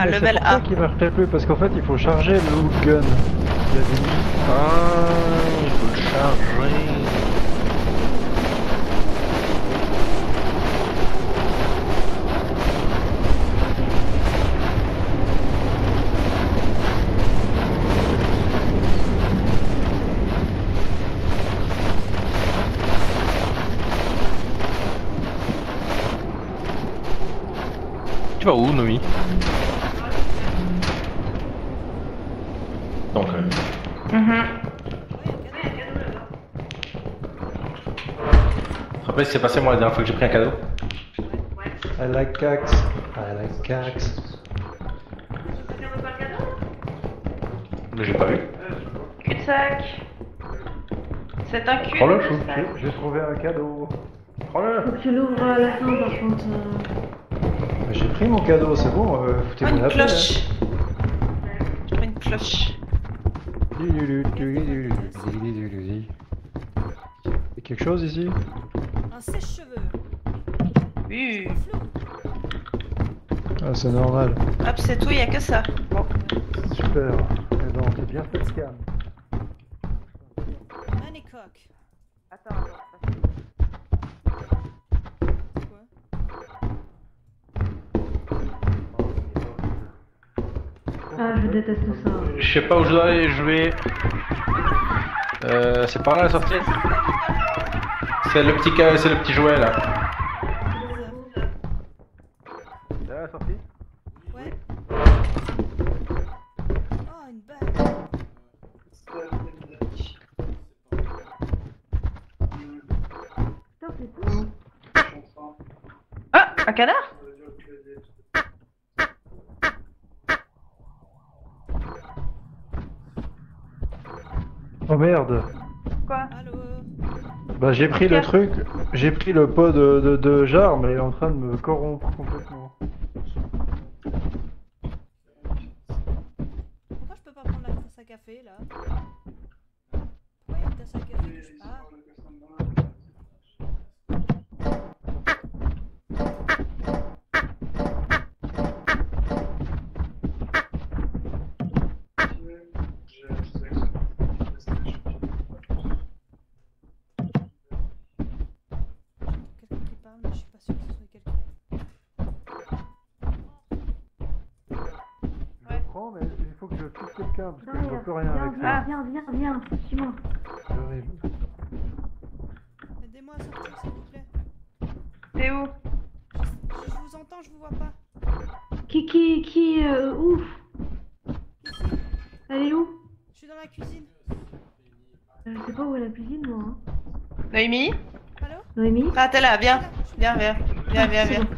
Ah, mais c'est level pour ça A. qu'il marche plus, parce qu'en fait il faut charger le hook gun. Il a dit. Ah, il faut le charger. Tu vas où, Nomi? Donc, tu te rappelles ce qui s'est passé moi la dernière fois que j'ai pris un cadeau? I like cax. I like cax. Mais j'ai pas vu. Cul-de-sac. C'est un cul. Prends-le, chou. J'ai trouvé un cadeau. Prends-le. Faut que tu l'ouvres à la fin par contre. J'ai pris mon cadeau, c'est bon, Oh, foutez-moi une la paix. cloche. Je prends une cloche. Y'a quelque chose ici? Un sèche-cheveux. Oui. Flou. Ah, c'est normal. Hop, c'est tout, il n'y a que ça. Bon. Super. Eh ben, on s'est bien fait scan. Manicoque. Attends. Quoi? Ah, je déteste ça. Je sais pas où je dois aller jouer. C'est par là la sortie. C'est le petit jouet là. C'est là la sortie. Ouais. Oh, une balle. Putain, c'est tout. Ah, un canard. Oh merde. Quoi? Allô? Bah j'ai pris le truc, j'ai pris le pot de jarre, mais il est en train de me corrompre complètement. Pourquoi je peux pas prendre la tasse à café là? Pourquoi il y a une tasse à café que je pars? Quelqu'un qui parle, mais je suis pas sûre que ce soit quelqu'un. Je le prends, mais il faut que je touche quelqu'un, parce que je vois plus rien Viens, avec ça. viens, suis-moi. C'est horrible. Aidez-moi à sortir s'il vous plaît. T'es où? Je vous entends, je vous vois pas. Ouf. Elle est où? Je suis dans la cuisine. Je sais pas où est la cuisine, moi. Hein. Noémie? Allô? Noémie? Ah, t'es là, viens. Viens. C'est Viens. bon.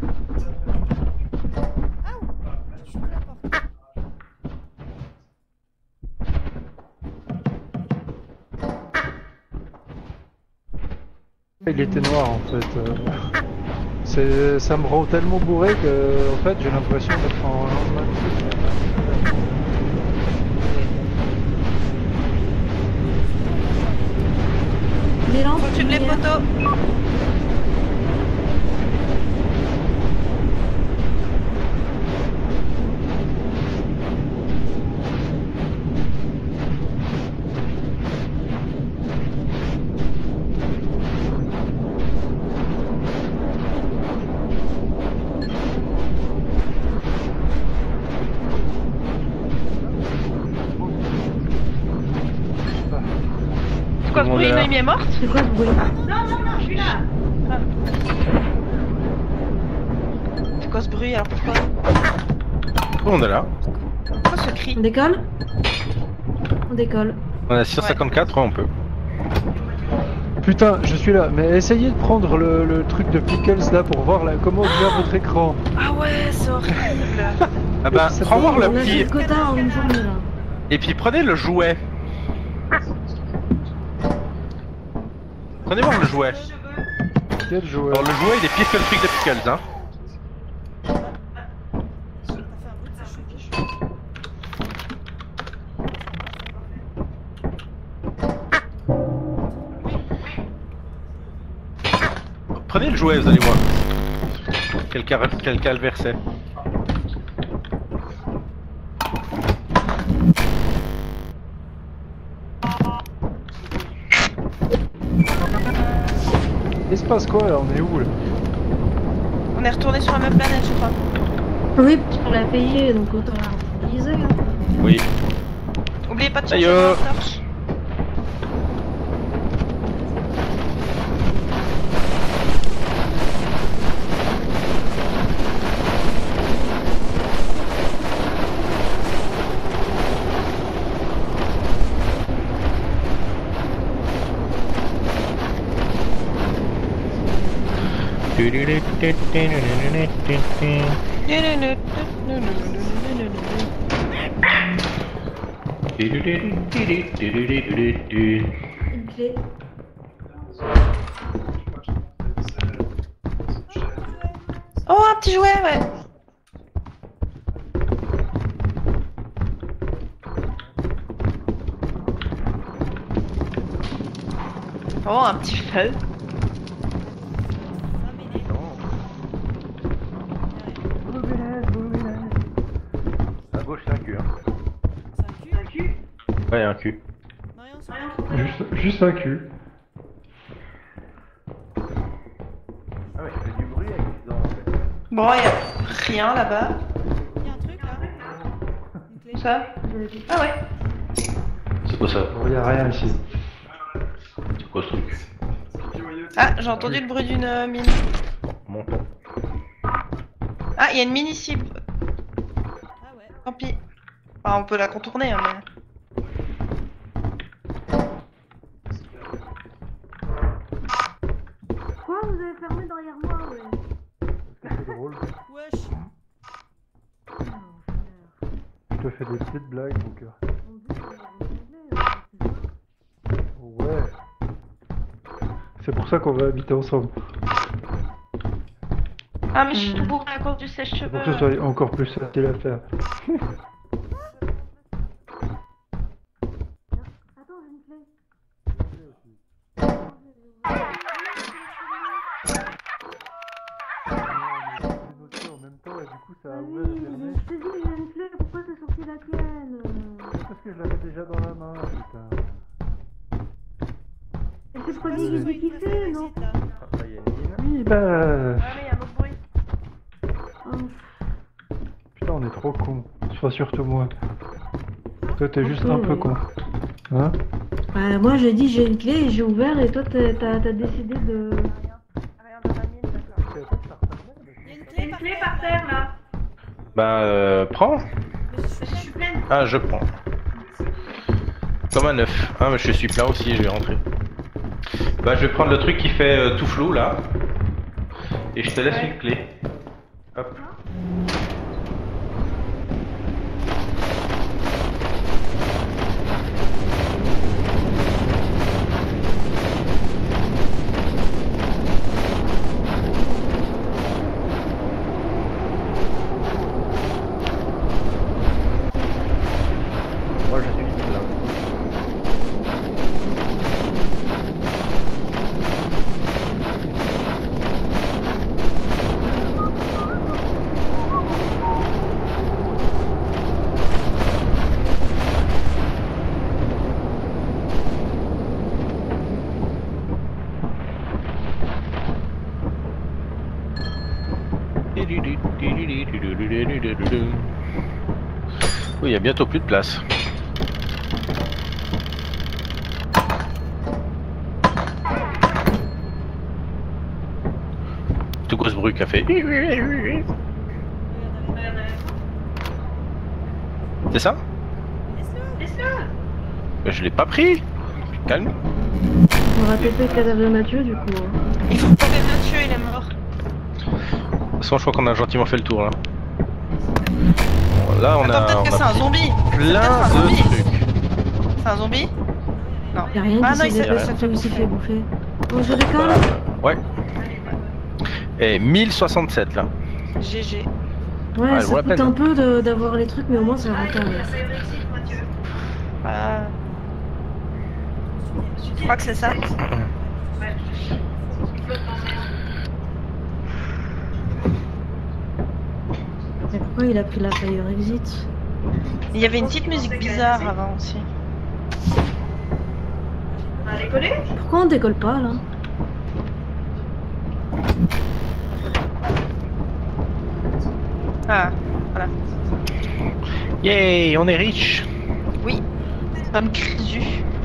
Ah, j'ouvre la porte. Il était noir en fait. Ça me rend tellement bourré que en fait j'ai l'impression d'être en lendemain. Les lampes. Faut que tu les lumière. poteaux. C'est quoi ce bruit? Noémie est morte? C'est quoi ce bruit? Je suis là. C'est quoi ce bruit alors? Pourquoi? On est là. Pourquoi ce cri? On décolle? On décolle. On a 654, ouais, on peut. Putain, je suis là, mais essayez de prendre le truc de Pickles là pour voir là, comment vient votre écran. Ah ouais, c'est horrible. Ah bah, Ça prends voir le On a petit. fait le quota en une journée là. Et puis prenez le jouet. Prenez voir le jouet. Quel joueur? Alors le jouet il est pire que le truc de Pickles, hein. T'as fait un bruit de sèche-cheveux. Prenez le jouet, vous allez voir. Quel calverset. passe quoi là? On est où là? On est retourné sur la même planète, je crois. Oui, on l'a payé, donc autant l'utiliser. Hein. Oui. Oubliez pas de Aïe, chercher la torche. Une clé. Oh, un petit jouet, ouais. Oh, un petit feu. À gauche, c'est un cul. Hein. C'est un cul? Ouais, un cul. Marion, c'est un cul. Juste un cul. Ah ouais, il fait du bruit avec les dents en fait. Bon, y a rien là-bas. Il y a un truc là. Une clé. Ça? Ah ouais. C'est quoi ça? Bon, y a rien ici. C'est quoi ce truc? Ah, j'ai entendu le bruit d'une mine. Montons. Ah, il y a une mine ici. Ah ouais. Tant pis. Enfin, on peut la contourner, hein, mais... Quoi? Vous avez fermé derrière moi, ouais. C'est drôle. Wesh. Je te fais des petites blagues, mon cœur. On dit que vous avez réglé, Ouais. C'est pour ça qu'on va habiter ensemble. Ah, mais je suis tout bourré à cause du sèche-cheveux. Pour que ce soit encore plus facile à faire. Attends, j'ai une clé. En même temps, et du coup, ça a Ah ouvert oui, et fermé. je t'ai dit que j'ai une clé, pourquoi t'as sorti la tienne? Parce que je l'avais déjà dans la main, putain. Et c'est le Ah, premier c'est qui le dit qui qui fait fait, la non? visite, là. Ah, là, il y a une mine. Oui, bah... Ah, mais il y a un autre bruit. Oh, Putain, on est trop cons. Enfin, surtout moi. Toi, t'es juste un peu oui. con. Hein? Bah, moi j'ai dit j'ai une clé et j'ai ouvert et toi t'as décidé de... Rien dans la mine, d'accord. Il y a une clé par terre. là. Bah, prends. Mais je suis pleine. Ah, je prends. Comme un œuf. Ah, mais je suis plein aussi, je vais rentrer. Bah, je vais prendre le truc qui fait tout flou là. Et je te laisse une clé. Hop. Moi, je suis plein. Oui, il y a bientôt plus de place. Tout gros bruit qu'a fait. C'est ça? Laisse-le. Mais je l'ai pas pris. Calme. On va péter le cadavre de Mathieu du coup. Hein. Il faut pas que Mathieu, il est mort. De toute façon, je crois qu'on a gentiment fait le tour là. Bon, là, on Attends, a, peut-être que c'est un zombie. plein peut-être un de zombie. trucs. C'est un zombie? Non. Y'a rien Ah qui non, s'est il s'est déplacé, fait il s'est bouffer. fait bouffer. Bon, je décolle. Voilà. Ouais. Et 1067 là. GG. Ouais, elle ça vaut la coûte peine. un peu d'avoir les trucs, mais au moins c'est rentable. Ah. Je crois que c'est ça. Mais pourquoi il a pris la fire exit? Il y avait une petite musique bizarre avant aussi. Pourquoi on décolle pas là? Ah, voilà. Yay, on est riche. Oui. Comme Crésu.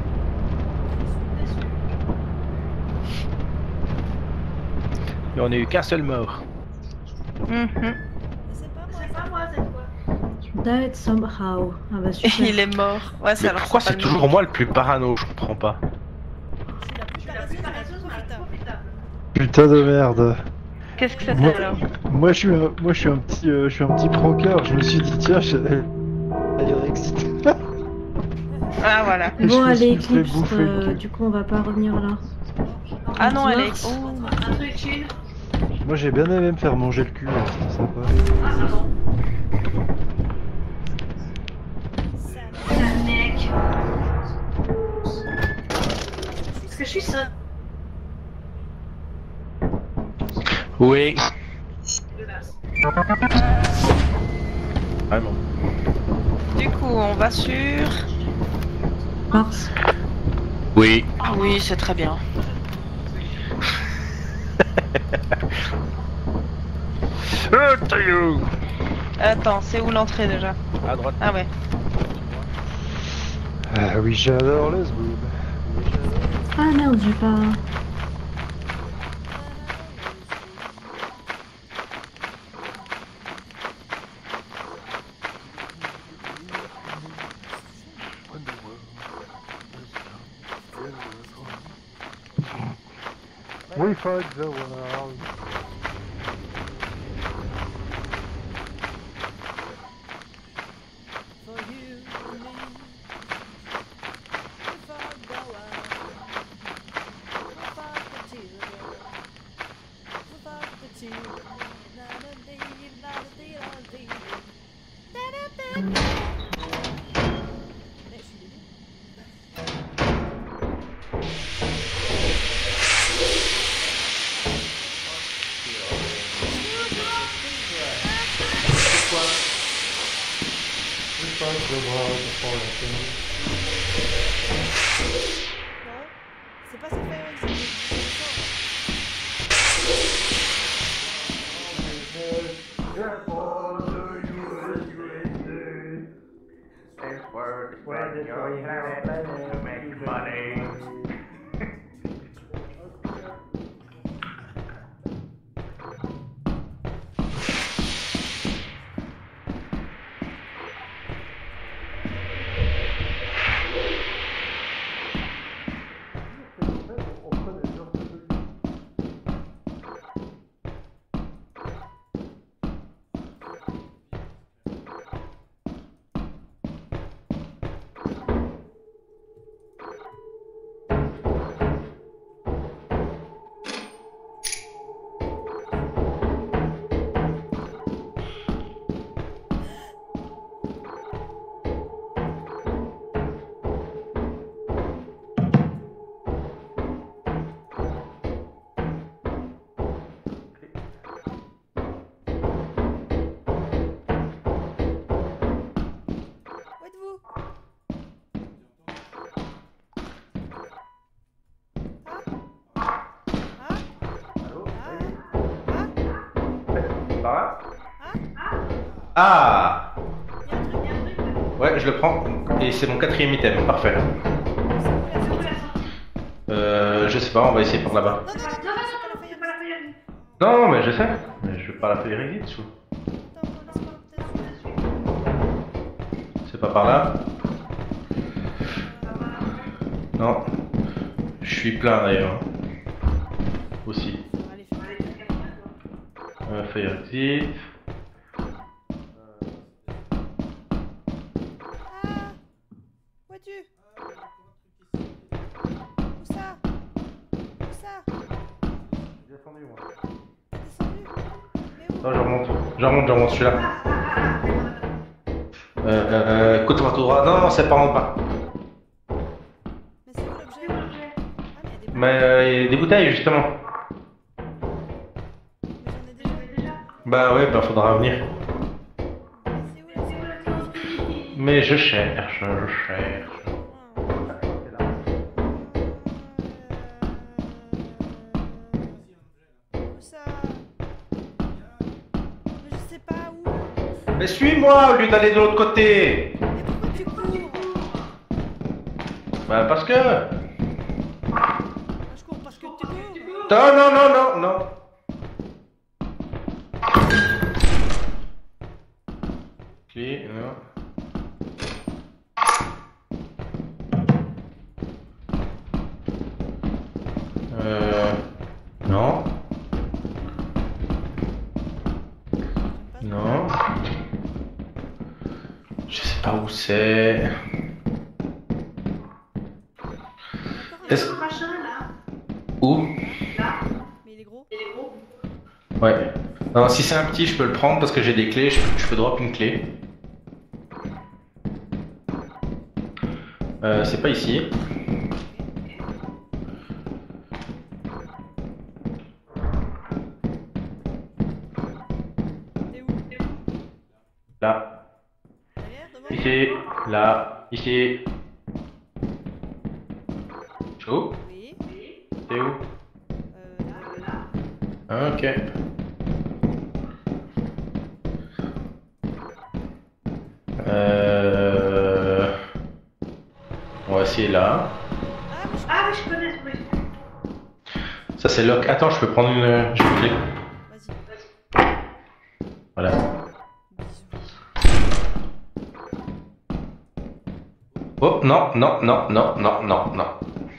Et on a eu qu'un seul mort. Mhm. C'est pas moi cette fois. Died somehow. Ah bah Et super. il est mort. Ouais, Mais alors pourquoi pas c'est le toujours mort. moi le plus parano? Je comprends pas. Je suis la plus paresseuse, mais la plus profitable. Putain de merde. Qu'est-ce que Moi- c'était alors? Moi je suis un petit pranker. Je me suis dit tiens, elle est excitée. Ah voilà. Je Bon, me allez, suis fait Eclipse, bouffer le cul. du coup, on va pas revenir là. Ah non, elle est. Mars. Oh. Un truc chill. Moi j'ai bien aimé me faire manger le cul, c'était sympa. Ah, pardon. Ça mec. Est-ce que je suis seule? Oui. Vraiment. Du coup, on va sur. Mars. Oui. Ah oui, c'est très bien. Attends, c'est où l'entrée déjà? À droite. Ah ouais. Ah oui, j'adore les boob. Ah merde, j'ai pas. We fight the world. For you and me. If I go out, if I could chill, if I could chill, na na dee, na na dee, na na dee. Da da da da. Mais je suis débile. We fight the world for Non, c'est pas ça fait Où êtes-vous? Par là? Ah, Ah! y a un truc. Ouais, je le prends. Et c'est mon 4e item. Parfait. C'est où la sortie? Je sais pas, on va essayer par là-bas. Non, non, non, non, c'est pas la feuille. Non, mais je sais. Mais je vais pas la faire vite, sous. Attends, laisse-moi peut-être. C'est pas par là? Non. Je suis plein d'ailleurs. Aussi. Allez, fais. Fire exit. Ah! Où es-tu? Où ça? Où ça? Descendu moi. T'as descendu? Mais où? Non, je remonte, je suis là. Écoute-moi tout droit. Non, c'est pas en bas. Mais c'est où l'objet? Ah, mais il y a des Mais il y a des bouteilles justement. Mais j'en ai déjà. Bah ouais, bah faudra revenir. Mais c'est où la sortie? Mais je cherche. Où ça? Mais suis-moi au lieu d'aller de l'autre côté. Mais pourquoi tu cours? Bah parce que... Moi, je cours parce que tu cours. Non, non, non, non, non. Clé, non. Non. Non. Je sais pas où c'est. Est-ce... Où? Mais il est gros. Ouais. Non, si c'est un petit, je peux le prendre parce que j'ai des clés, je peux drop une clé. C'est pas ici. T'es où? Là. Derrière, devant? Ici. Là. Ici. Où? Oui. T'es où? Là. Ok. On va essayer là. Ah, mais je connais ce bruit. Ça c'est lock. Attends, je peux prendre une clé. Vas-y. Voilà. Oh non, non, non, non, non, non, non.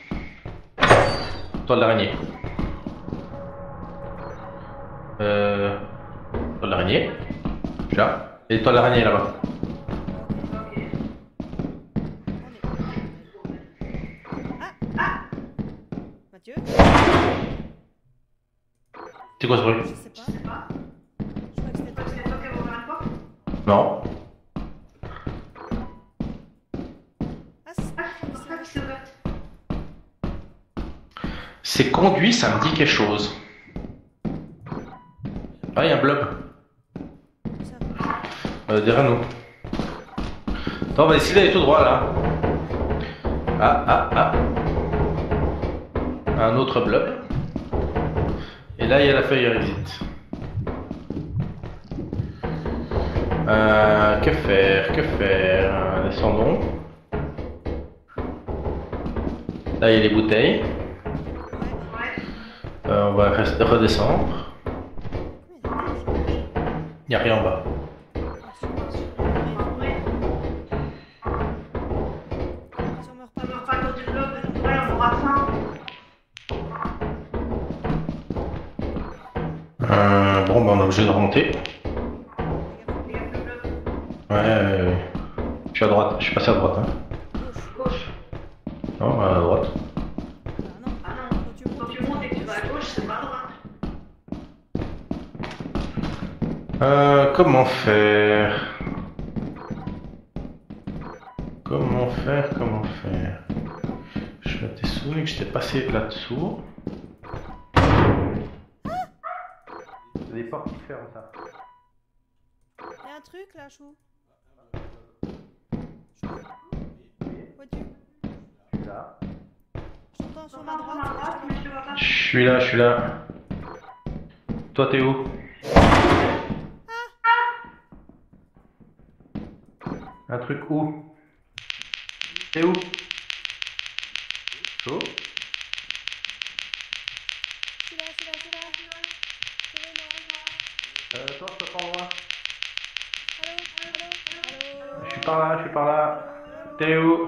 Toile d'araignée. Toile d'araignée. Là. Et toile d'araignée là-bas. Mathieu? C'est quoi ce bruit? Je sais pas. Je crois que c'était toi qui avais ouvert la porte. Non. Ah, c'est toi qui s'est ouverte. C'est conduit, ça me dit quelque chose. Ah, il y a un blob. Où ça? Derrière nous. Attends, on va essayer d'aller tout droit là. Ah, ah, ah. Un autre blob. Et là, il y a la feuille exit. Que faire? Que faire? Descendons. Là, il y a les bouteilles. On va redescendre. Il n'y a rien en bas. Si on meurt pas quand tu bloques, ouais, on aura faim. Bon, bah, on est obligé de remonter. Ouais, je suis à droite. Je suis passé à droite. Hein. Gauche. Non, à droite. Ah non, quand tu montes et que tu vas à gauche, c'est pas à droite. Comment faire? Comment faire? Comment faire? Je m'étais souvenu que j'étais passé là-dessous. C'est des portes qui ferment ça. Y'a un truc là, Chou. Où es-tu? Je suis là. Je t'entends sur ma droite, mais je te vois pas. Je suis là, je suis là. Toi, t'es où? Un truc où? T'es où? Chaud? Je suis là. Toi, je te prends moi. Allô? Je suis par là. T'es où?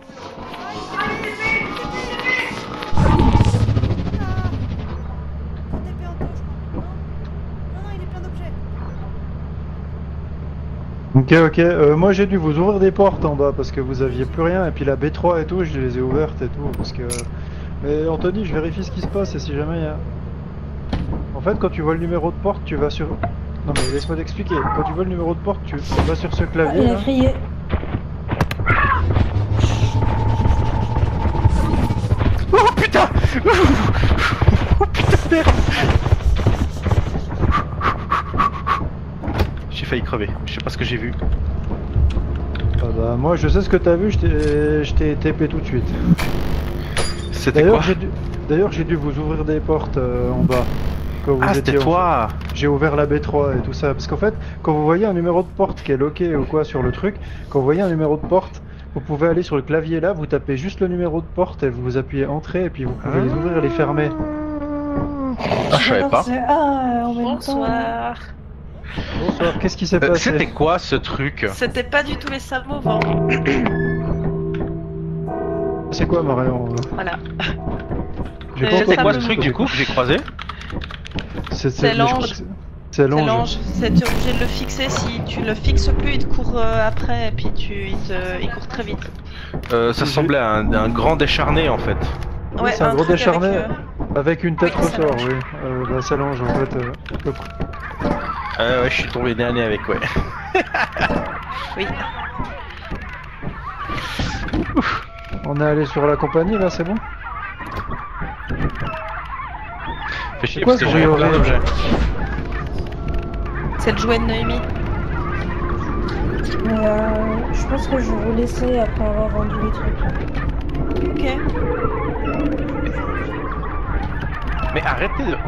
Ok, moi j'ai dû vous ouvrir des portes en bas parce que vous aviez plus rien et puis la B3 et tout, je les ai ouvertes et tout parce que... Mais Anthony, je vérifie ce qui se passe et si jamais il y a... En fait, quand tu vois le numéro de porte, tu vas sur... Non mais laisse-moi t'expliquer, quand tu vois le numéro de porte, tu vas sur ce clavier Il a là. crié. Oh putain! Oh putain de merde! J'ai failli crever, je sais pas ce que j'ai vu. Ah bah moi je sais ce que t'as vu, je t'ai TP tout de suite. C'était quoi? D'ailleurs j'ai dû vous ouvrir des portes en bas. Quand vous Ah, étiez c'était en- toi. J'ai ouvert la B3 et tout ça. Parce qu'en fait, quand vous voyez un numéro de porte qui est loqué ou quoi sur le truc, quand vous voyez un numéro de porte, vous pouvez aller sur le clavier là, vous tapez juste le numéro de porte et vous appuyez entrée et puis vous pouvez les ouvrir et les fermer. Ah, je savais pas. Ah, en même temps. Bonsoir. Bonsoir, qu'est-ce qui s'est passé? C'était quoi ce truc? C'était pas du tout les salmos, hein. C'est quoi Marion? Voilà. J'ai pas C'est C'était encore quoi ça, ce compris. truc du coup que j'ai croisé? C'est mais je crois l'ange. que c'est C'est l'ange. l'ange. C'est t'es obligé de le fixer. Si tu le fixes plus, il te court après et puis il court très vite. Ça semblait à un grand décharné en fait. Oui, c'est un gros truc décharné avec, avec une tête oui, ça ressort, l'ange. oui. Bah, ça l'ange en fait. Ouais, je suis tombé nez à nez avec, ouais. Oui. On est allé sur la compagnie là, c'est bon? Fais chier C'est quoi parce que ce j'ai bruit plein horrible? d'objets. C'est le jouet de Noémie. Je pense que je vais vous laisser après avoir vendu les trucs. Ok. Mais arrêtez de...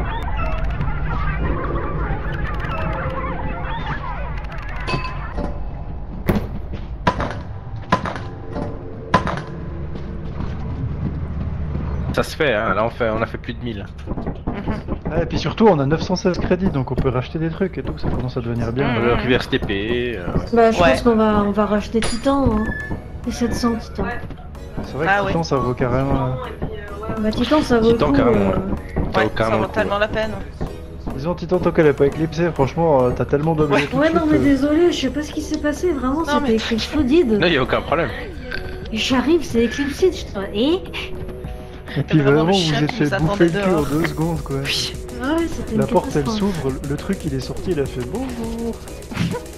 Ça se fait, hein. Là on a fait plus de 1000. Ah, et puis surtout, on a 916 crédits donc on peut racheter des trucs et tout, ça commence à devenir bien. Mhm. Reverse TP, ouais. Bah, je Ouais. pense on va racheter Titan, hein. Et 700 Titan. C'est vrai que Ah, Titan, ouais. ça vaut carrément. Bah, Titan, ça vaut Titan, le coup. carrément, Ouais, aucun ça vaut coup, tellement la peine. Disons, Titan, tant qu'elle est pas éclipsée, franchement, t'as tellement d'objets tout de Ouais, non, suite, mais désolé, je sais pas ce qui s'est passé, vraiment, Non, c'était mais- écrit Sodide. Non, y a aucun problème. Et j'arrive, c'est éclipsé, je te et Et puis vraiment vraiment, le vous chien vous êtes qui fait nous bouffer le attendait cul en dehors. 2 secondes quoi. Oui. ouais, c'était une La porte elle catastrophe. s'ouvre, le truc il est sorti, il a fait bonjour.